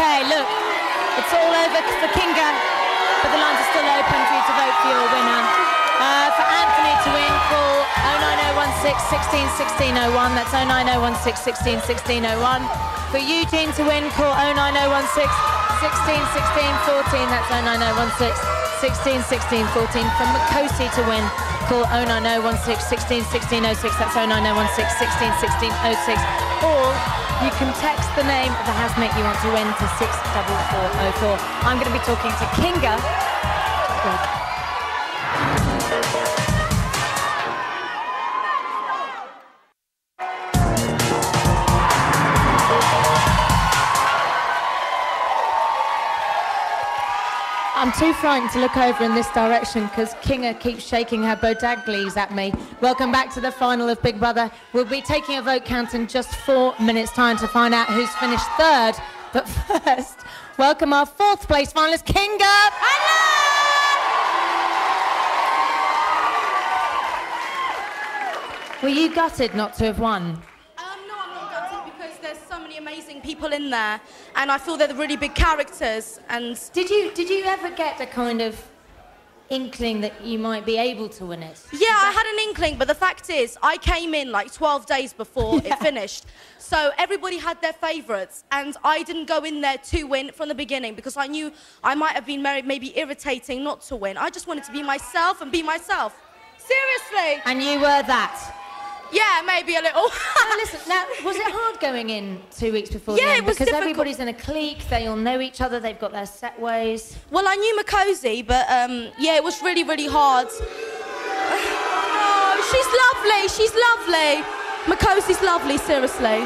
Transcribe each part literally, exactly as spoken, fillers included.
Okay, look, it's all over for Kinga, but the lines are still open for you to vote for your winner. Uh, for Anthony to win, call oh nine oh one six, one six one six oh one. That's oh nine oh one six, one six one six oh one. For Eugene to win, call oh nine oh one six, one six one six one four. That's oh nine oh one six, one six one six one four. For Makosi to win, call oh nine oh one six, one six one six oh six. That's oh nine oh one six, one six one six oh six. Or you can text the name of the housemate you want to win to six four four oh four. I'm going to be talking to Kinga. I'm too frightened to look over in this direction because Kinga keeps shaking her bodaglies at me. Welcome back to the final of Big Brother. We'll be taking a vote count in just four minutes' time to find out who's finished third. But first, welcome our fourth place finalist, Kinga. Hello! Were you gutted not to have won? Amazing people in there, and I feel they're the really big characters. And did you did you ever get a kind of inkling that you might be able to win it? Yeah, I had an inkling, but the fact is, I came in like twelve days before yeah. it finished, so everybody had their favourites, and I didn't go in there to win from the beginning because I knew I might have been maybe irritating not to win. I just wanted to be myself and be myself. Seriously. And you were that. Yeah, maybe a little. Now, listen, now, was it hard going in two weeks before yeah, the end? It was because difficult. Everybody's in a clique, they all know each other, they've got their set ways. Well, I knew Makosi, but um, yeah, it was really, really hard. Oh, she's lovely, she's lovely. Makosi's lovely, seriously.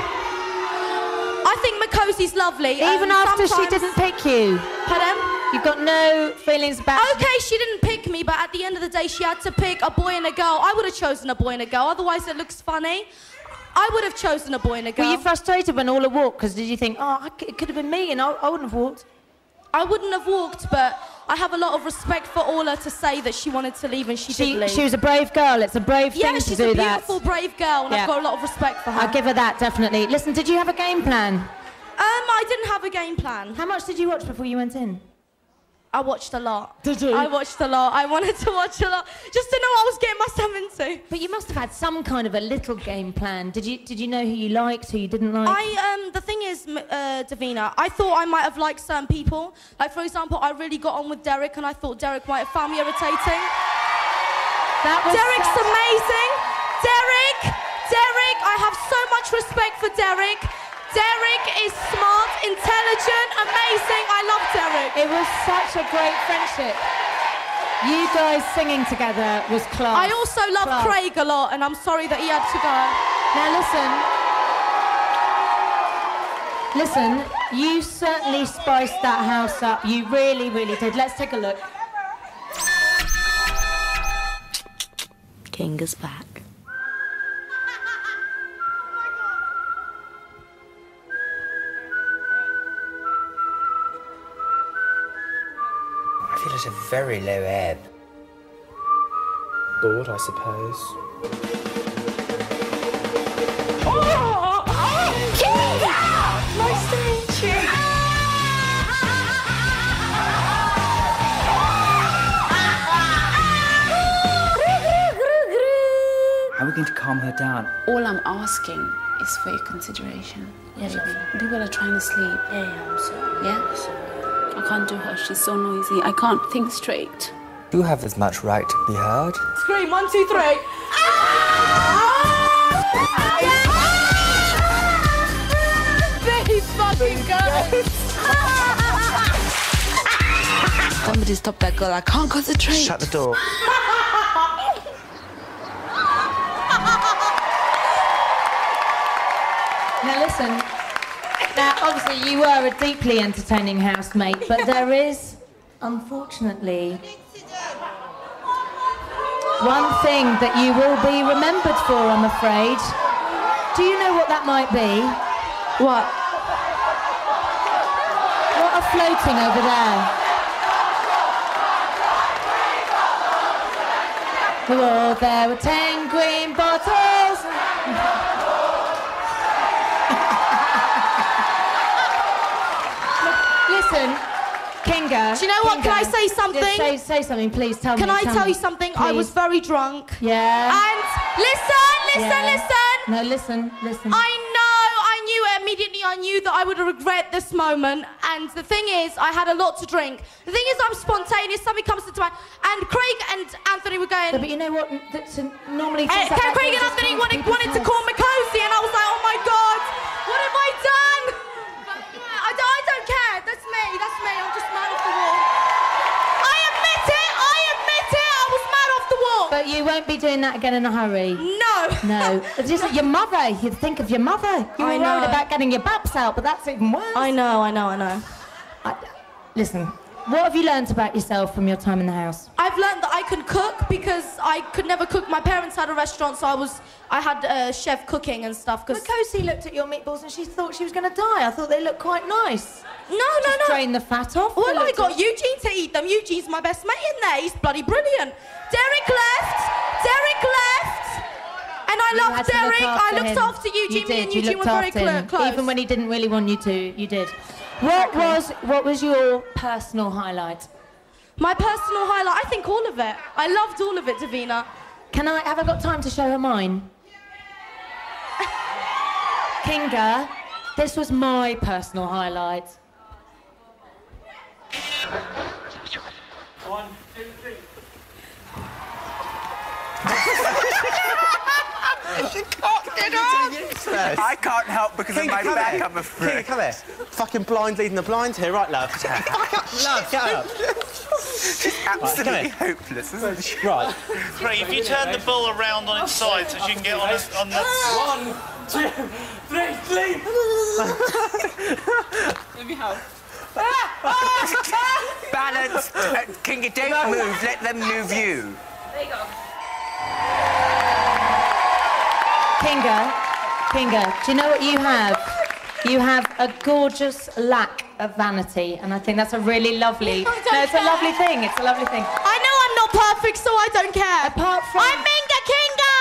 I think Makosi's lovely. Even um, after sometimes... she didn't pick you? Pardon? You've got no feelings about... Okay, she didn't pick me, but at the end of the day, she had to pick a boy and a girl. I would have chosen a boy and a girl, otherwise it looks funny. I would have chosen a boy and a girl. Were you frustrated when Ola walked? Because did you think, oh, it could have been me and I, I wouldn't have walked? I wouldn't have walked, but I have a lot of respect for Ola to say that she wanted to leave and she, she did leave. She was a brave girl. It's a brave yeah, thing to do that. Yeah, she's a beautiful, brave girl, and yeah. I've got a lot of respect for her. I'll give her that, definitely. Listen, did you have a game plan? Um, I didn't have a game plan. How much did you watch before you went in? I watched a lot. Did you? I watched a lot. I wanted to watch a lot, just to know what I was getting myself into. But you must have had some kind of a little game plan. Did you Did you know who you liked, who you didn't like? I um. The thing is, uh, Davina, I thought I might have liked certain people. Like, for example, I really got on with Derek, and I thought Derek might have found me irritating. That was Derek's such... amazing. Derek, Derek, I have so much respect for Derek. Derek is smart, intelligent, amazing. I love Derek. It was such a great friendship. You guys singing together was class. I also love class. Craig a lot, and I'm sorry that he had to go. Now listen, listen, you certainly spiced that house up. You really, really did. Let's take a look. Kinga's back. I feel at a very low ebb. Bored, I suppose. Oh! Oh! Kinga! Nice to meet you. How are we going to calm her down? All I'm asking is for your consideration. Yeah, baby. People are trying to sleep. Yeah, yeah, I'm sorry. Yeah? I'm sorry. I can't do her. She's so noisy. I can't think straight. You have as much right to be heard. Scream, one, two, three. These fucking girls. Somebody stop that girl. I can't concentrate. Shut the door. Now listen. Now, obviously, you were a deeply entertaining housemate, but there is, unfortunately, one thing that you will be remembered for, I'm afraid. Do you know what that might be? What? What are floating over there? Oh, there were ten green bottles. listen, Kinga. Do you know what? Can I Kinga. say something? Yeah, say, say something, please. Tell Can me. I tell tell me. you something? Please. I was very drunk. Yeah. And listen, listen, Yeah. listen. No, listen, listen. I know, I knew it immediately. I knew that I would regret this moment. And the thing is, I had a lot to drink. The thing is, I'm spontaneous. Something comes to mind. And Craig and Anthony were going. Yeah, but you know what? That's a, normally. Uh, things like that Craig don't and just Anthony come wanted, people's wanted to heads. call me cozy, and I was like, oh my god, what have I done? But, yeah, I, don't, I don't care. That's me. That's me. I'm just mad off the wall. I admit it. I admit it. I was mad off the wall. But you won't be doing that again in a hurry. No. No. It's just your mother. You think of your mother. You were I worried know. about getting your baps out, but that's even worse. I know. I know. I know. I, listen, what have you learnt about yourself from your time in the house? I've learned that I can cook because I could never cook. My parents had a restaurant, so I was I had a chef cooking and stuff. Because Makosi looked at your meatballs and she thought she was going to die. I thought they looked quite nice. no, no, Just no. drain the fat off. Well, They I looked got all- Eugene to eat them. Eugene's my best mate in there. He's bloody brilliant. Derek left. Derek left. And I You love had to look Derek. I after looked him. after Eugene. You Me did. and You Eugene were looked very after clo- him. close. Even when he didn't really want you to, you did. What was what was your personal highlight? My personal highlight, I think all of it. I loved all of it, Davina. Can I have I got time to show her mine? Kinga, this was my personal highlight. One, two, three. She cocked it on! I can't help because of Kinga, my come back, here. I'm afraid. Kinga, come here. Fucking blind leading the blind here, right, love? Love, get up. Absolutely hopeless, isn't she? Right. Craig, if you turn the ball around on its side so you can get on, a, on the... One, two, three, sleep! Let me help. Balance. Uh, Kinga, don't move. Let them move you. There you go. Kinga, Kinga, do you know what you have? You have a gorgeous lack of vanity, and I think that's a really lovely... I don't No, it's a care. lovely thing. It's a lovely thing. I know I'm not perfect, so I don't care. Apart from... I'm Minga Kinga!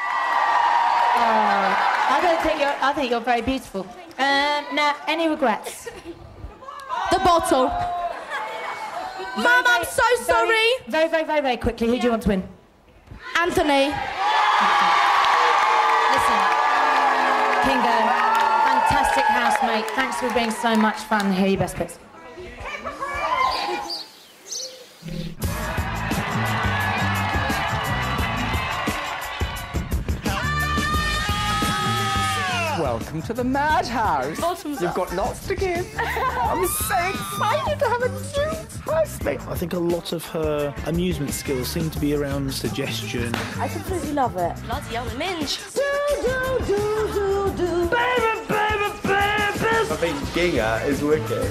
Oh, I don't think you're... I think you're very beautiful. Um, now, any regrets? The bottle. Mum, I'm so sorry. Very, very, very, very quickly, who do you want to win? Anthony. Listen, Kinga, fantastic housemate. Thanks for being so much fun. Here are your best bits. Welcome to the madhouse. Bottoms You've up. got lots to give. I'm so excited to have a new housemate. I think a lot of her amusement skills seem to be around suggestion. I completely love it. Bloody hell, Minge. I think Ginga is wicked.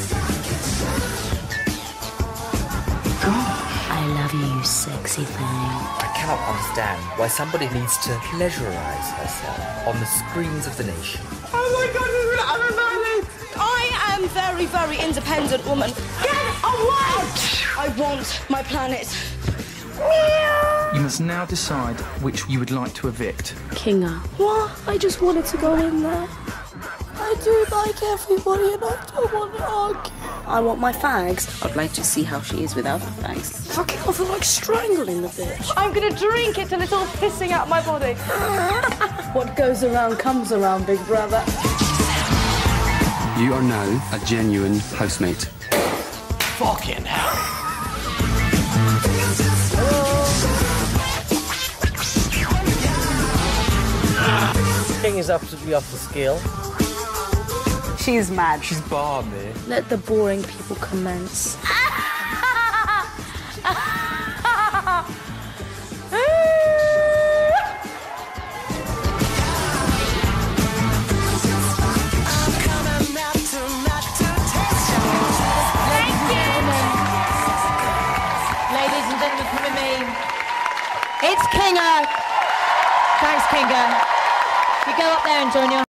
I love you, sexy thing. I cannot understand why somebody needs to pleasurise herself on the screens of the nation. Oh my god, I'm a valley! I am very, very independent woman. Get away! I want my planet. You must now decide which you would like to evict. Kinga. What? I just wanted to go in there. I do like everybody and I don't want to argue. I want my fags. I'd like to see how she is without her fags. Fucking I feel like strangling the bitch. I'm gonna drink it till it's all pissing out my body. What goes around comes around, big brother. You are now a genuine housemate. Fucking hell. King is absolutely off the scale. She's mad. She's balmy. Let the boring people commence. Ladies and gentlemen, come with me. It's Kinga. Thanks, Kinga. You go up there and join your